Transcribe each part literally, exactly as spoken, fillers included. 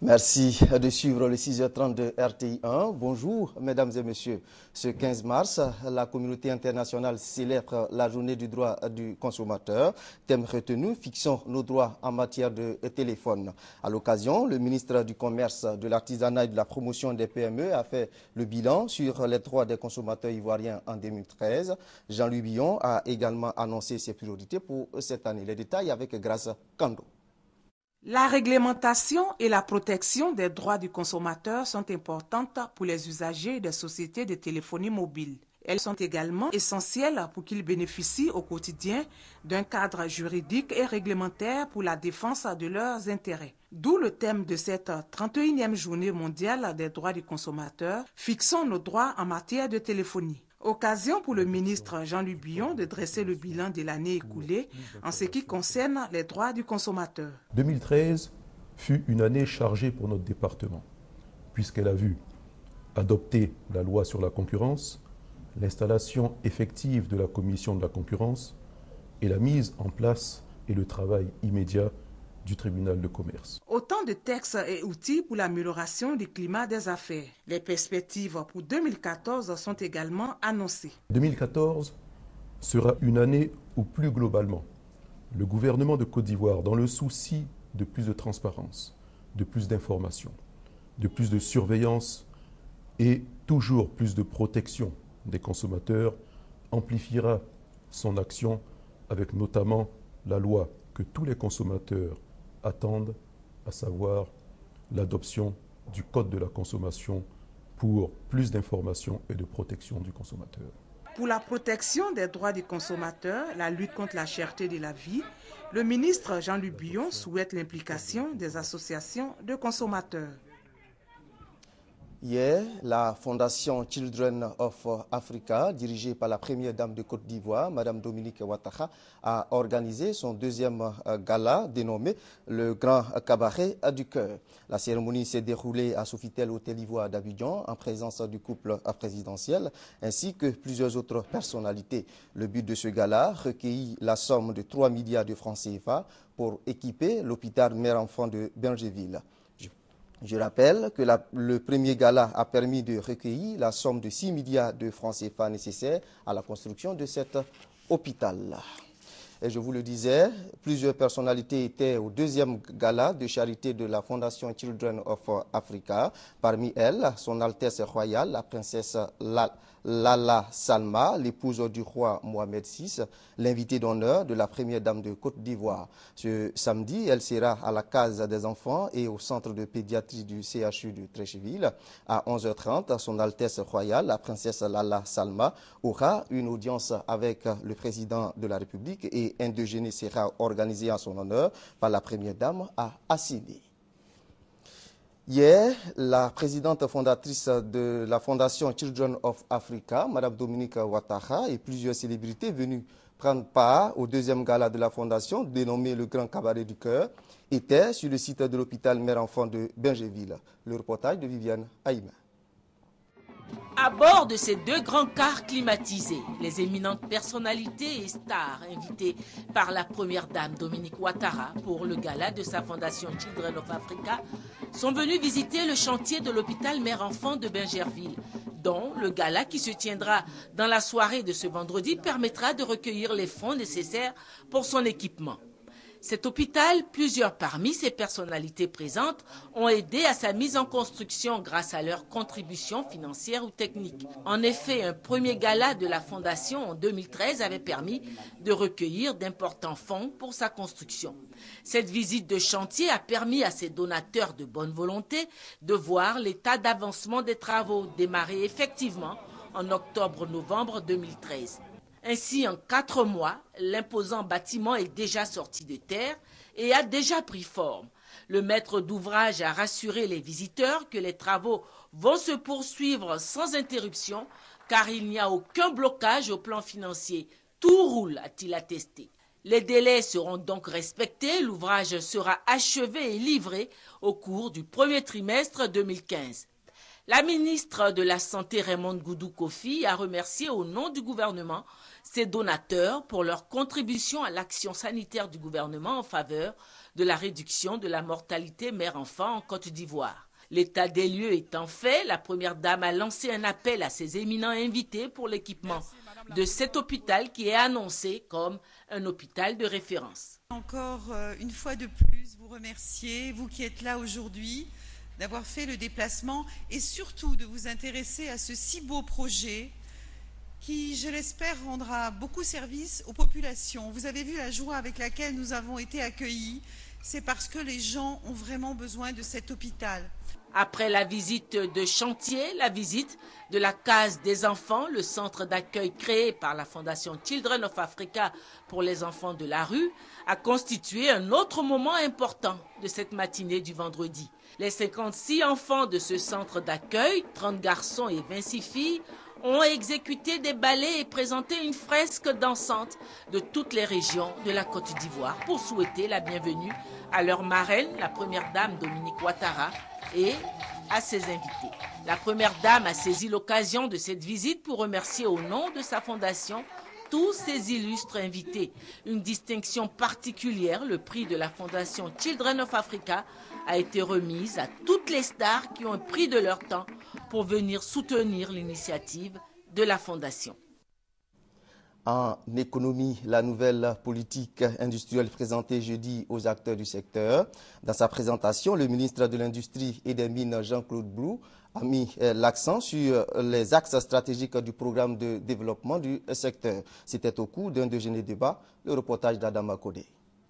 Merci de suivre le six heures trente de R T I un. Bonjour, mesdames et messieurs. Ce quinze mars, la communauté internationale célèbre la journée du droit du consommateur. Thème retenu, fixons nos droits en matière de téléphone. À l'occasion, le ministre du Commerce, de l'Artisanat et de la Promotion des P M E a fait le bilan sur les droits des consommateurs ivoiriens en deux mille treize. Jean-Louis Billon a également annoncé ses priorités pour cette année. Les détails avec Grace Kando. La réglementation et la protection des droits du consommateur sont importantes pour les usagers des sociétés de téléphonie mobile. Elles sont également essentielles pour qu'ils bénéficient au quotidien d'un cadre juridique et réglementaire pour la défense de leurs intérêts. D'où le thème de cette trente et unième journée mondiale des droits du consommateur, fixons nos droits en matière de téléphonie. Occasion pour le ministre Jean-Louis Billon de dresser le bilan de l'année écoulée en ce qui concerne les droits du consommateur. deux mille treize fut une année chargée pour notre département, puisqu'elle a vu adopter la loi sur la concurrence, l'installation effective de la commission de la concurrence et la mise en place et le travail immédiat du tribunal de commerce. Autant de textes et outils pour l'amélioration du climat des affaires. Les perspectives pour deux mille quatorze sont également annoncées. deux mille quatorze sera une année où, plus globalement, le gouvernement de Côte d'Ivoire, dans le souci de plus de transparence, de plus d'information, de plus de surveillance et toujours plus de protection des consommateurs, amplifiera son action avec notamment la loi que tous les consommateurs attendent, à savoir l'adoption du Code de la consommation pour plus d'information et de protection du consommateur. Pour la protection des droits des consommateurs, la lutte contre la cherté de la vie, le ministre Jean-Louis Billon souhaite l'implication des associations de consommateurs. Hier, la Fondation Children of Africa, dirigée par la première dame de Côte d'Ivoire, Mme Dominique Ouattara, a organisé son deuxième gala dénommé le Grand Cabaret du Cœur. La cérémonie s'est déroulée à Sofitel Hôtel Ivoire d'Abidjan en présence du couple présidentiel ainsi que plusieurs autres personnalités. Le but de ce gala, recueillir la somme de trois milliards de francs C F A pour équiper l'hôpital mère-enfant de Bingerville. Je rappelle que la, le premier gala a permis de recueillir la somme de six milliards de francs C F A nécessaires à la construction de cet hôpital. Et je vous le disais, plusieurs personnalités étaient au deuxième gala de charité de la Fondation Children of Africa. Parmi elles, son Altesse royale, la princesse Lala Salma, l'épouse du roi Mohamed six, l'invitée d'honneur de la première dame de Côte d'Ivoire. Ce samedi, elle sera à la case des enfants et au centre de pédiatrie du C H U de Trécheville. À onze heures trente, son Altesse royale, la princesse Lala Salma, aura une audience avec le président de la République et un déjeuner sera organisé en son honneur par la première dame à Assini. Hier, la présidente fondatrice de la Fondation Children of Africa, Mme Dominique Ouattara, et plusieurs célébrités venues prendre part au deuxième gala de la Fondation, dénommé le Grand Cabaret du Cœur, étaient sur le site de l'hôpital mère-enfant de Bingerville. Le reportage de Viviane Haïma. À bord de ces deux grands cars climatisés, les éminentes personnalités et stars invitées par la première dame Dominique Ouattara pour le gala de sa fondation Children of Africa sont venus visiter le chantier de l'hôpital mère-enfant de Bingerville, dont le gala qui se tiendra dans la soirée de ce vendredi permettra de recueillir les fonds nécessaires pour son équipement. Cet hôpital, plusieurs parmi ses personnalités présentes ont aidé à sa mise en construction grâce à leur contribution financière ou technique. En effet, un premier gala de la Fondation en deux mille treize avait permis de recueillir d'importants fonds pour sa construction. Cette visite de chantier a permis à ces donateurs de bonne volonté de voir l'état d'avancement des travaux démarrés effectivement en octobre-novembre deux mille treize. Ainsi, en quatre mois, l'imposant bâtiment est déjà sorti de terre et a déjà pris forme. Le maître d'ouvrage a rassuré les visiteurs que les travaux vont se poursuivre sans interruption car il n'y a aucun blocage au plan financier. Tout roule, a-t-il attesté. Les délais seront donc respectés. L'ouvrage sera achevé et livré au cours du premier trimestre deux mille quinze. La ministre de la Santé Raymond Goudou Kofi a remercié au nom du gouvernement ses donateurs pour leur contribution à l'action sanitaire du gouvernement en faveur de la réduction de la mortalité mère-enfant en Côte d'Ivoire. L'état des lieux étant fait, la première dame a lancé un appel à ses éminents invités pour l'équipement de cet hôpital qui est annoncé comme un hôpital de référence. Encore une fois de plus, vous remercier, vous qui êtes là aujourd'hui, d'avoir fait le déplacement et surtout de vous intéresser à ce si beau projet qui, je l'espère, rendra beaucoup service aux populations. Vous avez vu la joie avec laquelle nous avons été accueillis. C'est parce que les gens ont vraiment besoin de cet hôpital. Après la visite de chantier, la visite de la case des enfants, le centre d'accueil créé par la Fondation Children of Africa pour les enfants de la rue, a constitué un autre moment important de cette matinée du vendredi. Les cinquante-six enfants de ce centre d'accueil, trente garçons et vingt-six filles, ont exécuté des ballets et présenté une fresque dansante de toutes les régions de la Côte d'Ivoire pour souhaiter la bienvenue à leur marraine, la première dame Dominique Ouattara, et à ses invités. La première dame a saisi l'occasion de cette visite pour remercier au nom de sa fondation tous ses illustres invités. Une distinction particulière, le prix de la Fondation Children of Africa, a été remise à toutes les stars qui ont pris de leur temps pour venir soutenir l'initiative de la Fondation. En économie, la nouvelle politique industrielle présentée jeudi aux acteurs du secteur. Dans sa présentation, le ministre de l'Industrie et des Mines, Jean-Claude Brou, a mis l'accent sur les axes stratégiques du programme de développement du secteur. C'était au cours d'un déjeuner débat, le reportage d'Adama Kodé.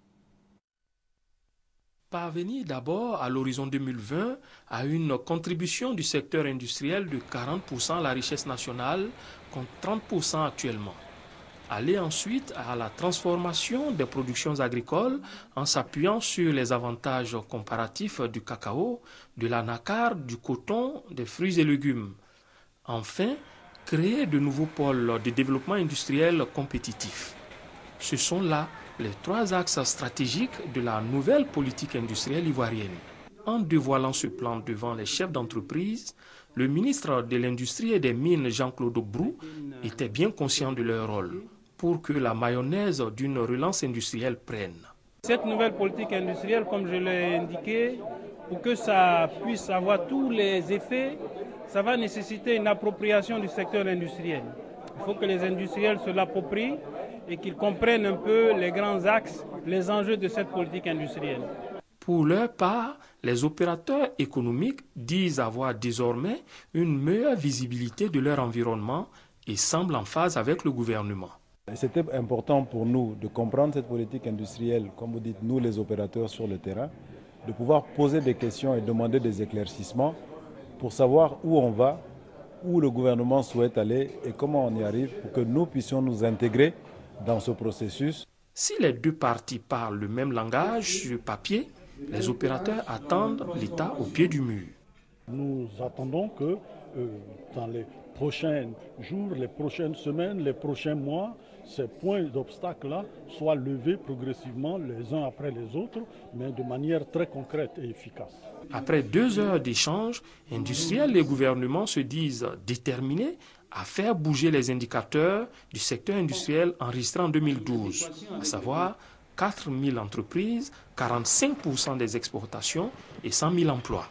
Parvenir d'abord à l'horizon deux mille vingt à une contribution du secteur industriel de quarante pour cent à la richesse nationale contre trente pour cent actuellement. Aller ensuite à la transformation des productions agricoles en s'appuyant sur les avantages comparatifs du cacao, de l'anacarde, du coton, des fruits et légumes. Enfin, créer de nouveaux pôles de développement industriel compétitifs. Ce sont là les trois axes stratégiques de la nouvelle politique industrielle ivoirienne. En dévoilant ce plan devant les chefs d'entreprise, le ministre de l'Industrie et des Mines, Jean-Claude Brou, était bien conscient de leur rôle pour que la mayonnaise d'une relance industrielle prenne. Cette nouvelle politique industrielle, comme je l'ai indiqué, pour que ça puisse avoir tous les effets, ça va nécessiter une appropriation du secteur industriel. Il faut que les industriels se l'approprient et qu'ils comprennent un peu les grands axes, les enjeux de cette politique industrielle. Pour leur part, les opérateurs économiques disent avoir désormais une meilleure visibilité de leur environnement et semblent en phase avec le gouvernement. C'était important pour nous de comprendre cette politique industrielle, comme vous dites, nous les opérateurs sur le terrain, de pouvoir poser des questions et demander des éclaircissements pour savoir où on va, où le gouvernement souhaite aller et comment on y arrive pour que nous puissions nous intégrer dans ce processus. Si les deux parties parlent le même langage sur papier, les opérateurs attendent l'État au pied du mur. Nous attendons que euh, dans les prochains jours, les prochaines semaines, les prochains mois, ces points d'obstacle-là soient levés progressivement les uns après les autres, mais de manière très concrète et efficace. Après deux heures d'échanges, industriels et gouvernements se disent déterminés à faire bouger les indicateurs du secteur industriel enregistré en deux mille douze, à savoir quatre mille entreprises, quarante-cinq pour cent des exportations et cent mille emplois.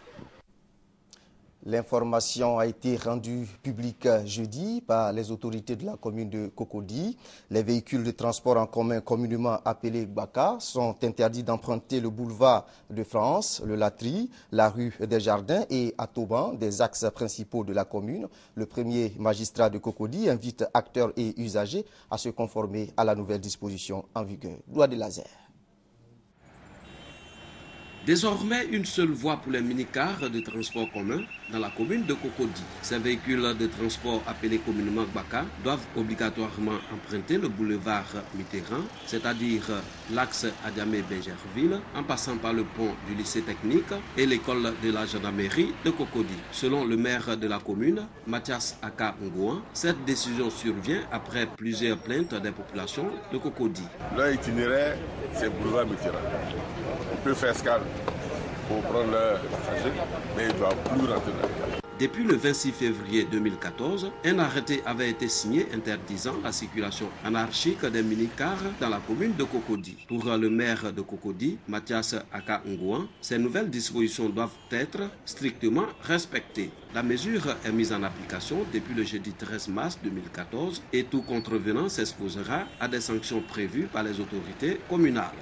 L'information a été rendue publique jeudi par les autorités de la commune de Cocody. Les véhicules de transport en commun communément appelés Gbaka sont interdits d'emprunter le boulevard de France, le Latry, la rue des Jardins et Atoban, des axes principaux de la commune. Le premier magistrat de Cocody invite acteurs et usagers à se conformer à la nouvelle disposition en vigueur. Loi de laser. Désormais, une seule voie pour les minicars de transport commun dans la commune de Cocody. Ces véhicules de transport appelés communément Gbaka doivent obligatoirement emprunter le boulevard Mitterrand, c'est-à-dire l'axe Adjamé-Bergerville, en passant par le pont du lycée technique et l'école de la gendarmerie de Cocody. Selon le maire de la commune, Mathias Aka Ngouan, cette décision survient après plusieurs plaintes des populations de Cocody. Leur itinéraire, c'est boulevard Mitterrand. On peut faire escale pour prendre leurs passagers, mais ils ne doivent plus rentrer dans le Depuis le vingt-six février deux mille quatorze, un arrêté avait été signé interdisant la circulation anarchique des minicars dans la commune de Cocody. Pour le maire de Cocody, Mathias Aka Ngouan, ces nouvelles dispositions doivent être strictement respectées. La mesure est mise en application depuis le jeudi treize mars deux mille quatorze et tout contrevenant s'exposera à des sanctions prévues par les autorités communales.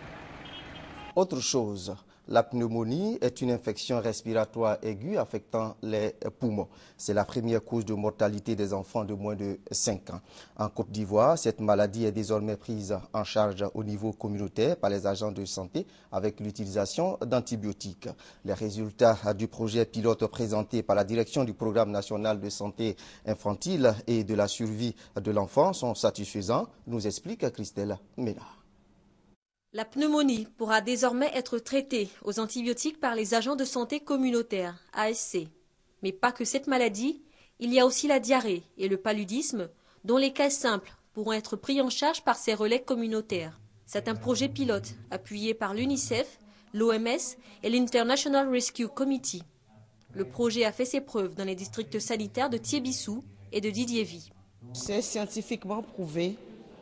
Autre chose, la pneumonie est une infection respiratoire aiguë affectant les poumons. C'est la première cause de mortalité des enfants de moins de cinq ans. En Côte d'Ivoire, cette maladie est désormais prise en charge au niveau communautaire par les agents de santé avec l'utilisation d'antibiotiques. Les résultats du projet pilote présenté par la direction du programme national de santé infantile et de la survie de l'enfant sont satisfaisants, nous explique Christelle Ménard. La pneumonie pourra désormais être traitée aux antibiotiques par les agents de santé communautaires, A S C. Mais pas que cette maladie, il y a aussi la diarrhée et le paludisme, dont les cas simples pourront être pris en charge par ces relais communautaires. C'est un projet pilote appuyé par l'UNICEF, l'O M S et l'International Rescue Committee. Le projet a fait ses preuves dans les districts sanitaires de Thiébissou et de Didiévy. C'est scientifiquement prouvé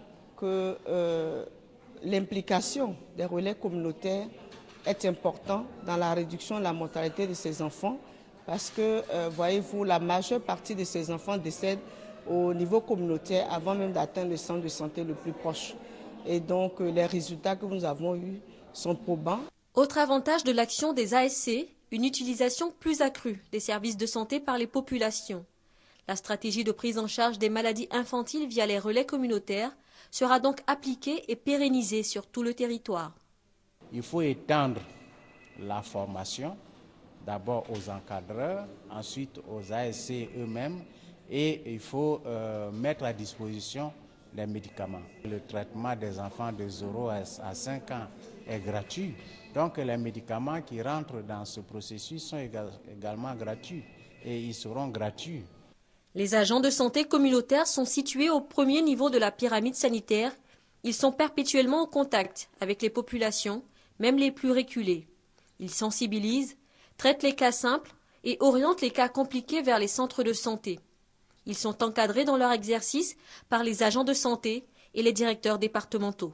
que euh, l'implication des relais communautaires est importante dans la réduction de la mortalité de ces enfants parce que, euh, voyez-vous, la majeure partie de ces enfants décèdent au niveau communautaire avant même d'atteindre le centre de santé le plus proche. Et donc, euh, les résultats que nous avons eus sont probants. Autre avantage de l'action des A S C, une utilisation plus accrue des services de santé par les populations. La stratégie de prise en charge des maladies infantiles via les relais communautaires sera donc appliquée et pérennisée sur tout le territoire. Il faut étendre la formation, d'abord aux encadreurs, ensuite aux A S C eux-mêmes, et il faut euh, mettre à disposition les médicaments. Le traitement des enfants de zéro à cinq ans est gratuit, donc les médicaments qui rentrent dans ce processus sont également gratuits et ils seront gratuits. Les agents de santé communautaires sont situés au premier niveau de la pyramide sanitaire. Ils sont perpétuellement en contact avec les populations, même les plus reculées. Ils sensibilisent, traitent les cas simples et orientent les cas compliqués vers les centres de santé. Ils sont encadrés dans leur exercice par les agents de santé et les directeurs départementaux.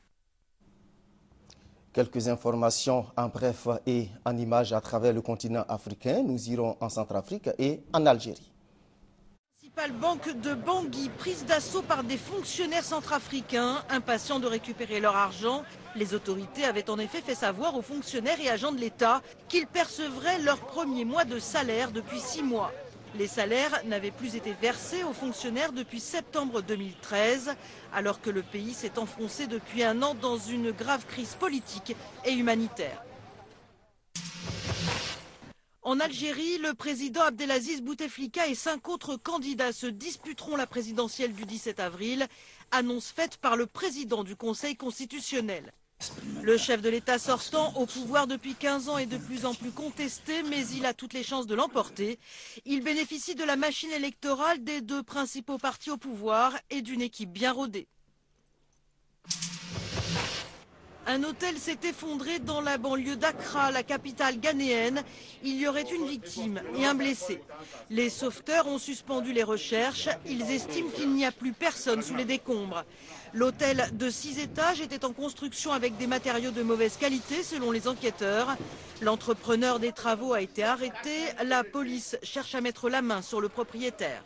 Quelques informations en bref et en images à travers le continent africain. Nous irons en Centrafrique et en Algérie. La principale banque de Bangui prise d'assaut par des fonctionnaires centrafricains impatients de récupérer leur argent. Les autorités avaient en effet fait savoir aux fonctionnaires et agents de l'État qu'ils percevraient leur premier mois de salaire depuis six mois. Les salaires n'avaient plus été versés aux fonctionnaires depuis septembre deux mille treize, alors que le pays s'est enfoncé depuis un an dans une grave crise politique et humanitaire. En Algérie, le président Abdelaziz Bouteflika et cinq autres candidats se disputeront la présidentielle du dix-sept avril, annonce faite par le président du Conseil constitutionnel. Le chef de l'État sortant, au pouvoir depuis quinze ans, est de plus en plus contesté, mais il a toutes les chances de l'emporter. Il bénéficie de la machine électorale des deux principaux partis au pouvoir et d'une équipe bien rodée. Un hôtel s'est effondré dans la banlieue d'Accra, la capitale ghanéenne. Il y aurait une victime et un blessé. Les sauveteurs ont suspendu les recherches. Ils estiment qu'il n'y a plus personne sous les décombres. L'hôtel de six étages était en construction avec des matériaux de mauvaise qualité, selon les enquêteurs. L'entrepreneur des travaux a été arrêté. La police cherche à mettre la main sur le propriétaire.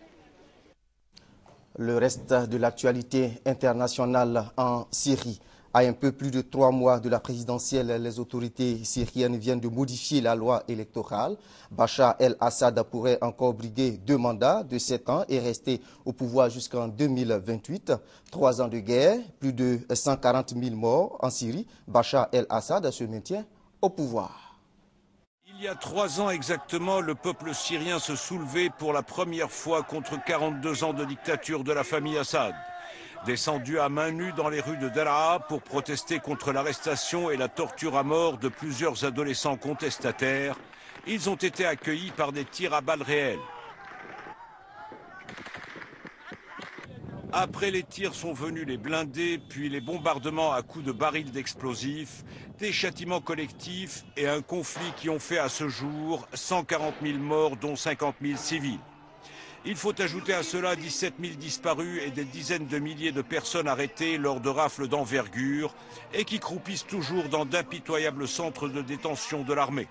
Le reste de l'actualité internationale en Syrie. À un peu plus de trois mois de la présidentielle, les autorités syriennes viennent de modifier la loi électorale. Bachar el-Assad pourrait encore briguer deux mandats de sept ans et rester au pouvoir jusqu'en deux mille vingt-huit. Trois ans de guerre, plus de cent quarante mille morts en Syrie. Bachar el-Assad se maintient au pouvoir. Il y a trois ans exactement, le peuple syrien se soulevait pour la première fois contre quarante-deux ans de dictature de la famille Assad. Descendus à main nue dans les rues de Daraa pour protester contre l'arrestation et la torture à mort de plusieurs adolescents contestataires, ils ont été accueillis par des tirs à balles réelles. Après les tirs sont venus les blindés, puis les bombardements à coups de barils d'explosifs, des châtiments collectifs et un conflit qui ont fait à ce jour cent quarante mille morts, dont cinquante mille civils. Il faut ajouter à cela dix-sept mille disparus et des dizaines de milliers de personnes arrêtées lors de rafles d'envergure et qui croupissent toujours dans d'impitoyables centres de détention de l'armée.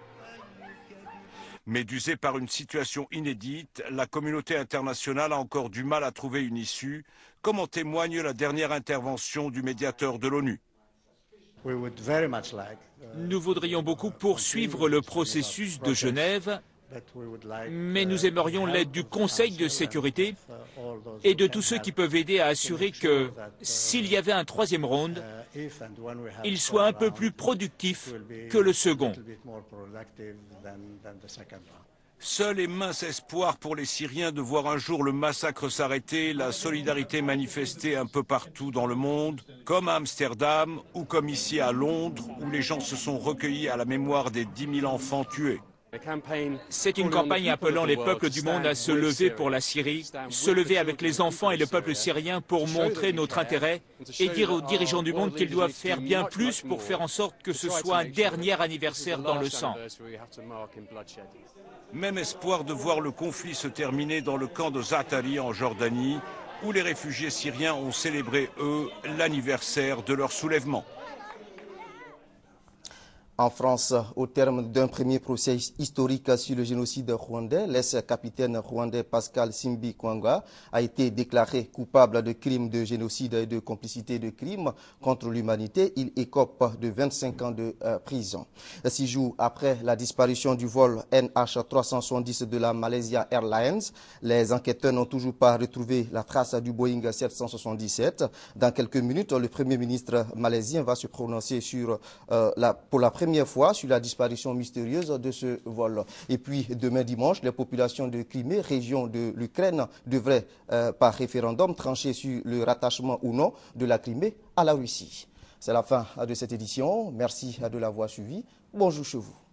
Médusée par une situation inédite, la communauté internationale a encore du mal à trouver une issue, comme en témoigne la dernière intervention du médiateur de l'ONU. Nous voudrions beaucoup poursuivre le processus de Genève, mais nous aimerions l'aide du Conseil de sécurité et de tous ceux qui peuvent aider à assurer que, s'il y avait un troisième round, il soit un peu plus productif que le second. Seul est mince espoir pour les Syriens de voir un jour le massacre s'arrêter, la solidarité manifestée un peu partout dans le monde, comme à Amsterdam ou comme ici à Londres, où les gens se sont recueillis à la mémoire des dix mille enfants tués. C'est une campagne appelant les peuples du monde à se lever pour la Syrie, se lever avec les enfants et le peuple syrien pour montrer notre intérêt et dire aux dirigeants du monde qu'ils doivent faire bien plus pour faire en sorte que ce soit un dernier anniversaire dans le sang. Même espoir de voir le conflit se terminer dans le camp de Zaatari en Jordanie, où les réfugiés syriens ont célébré, eux, l'anniversaire de leur soulèvement. En France, au terme d'un premier procès historique sur le génocide rwandais, l'ex-capitaine rwandais Pascal Simbi Kwanga a été déclaré coupable de crimes de génocide et de complicité de crimes contre l'humanité. Il écope de vingt-cinq ans de euh, prison. Six jours après la disparition du vol N H trois cent soixante-dix de la Malaysia Airlines, les enquêteurs n'ont toujours pas retrouvé la trace du Boeing sept cent soixante-dix-sept. Dans quelques minutes, le Premier ministre malaisien va se prononcer sur, euh, la, pour la première première fois sur la disparition mystérieuse de ce vol. Et puis demain dimanche, les populations de Crimée, région de l'Ukraine, devraient euh, par référendum trancher sur le rattachement ou non de la Crimée à la Russie. C'est la fin de cette édition. Merci de l'avoir suivi. Bonjour chez vous.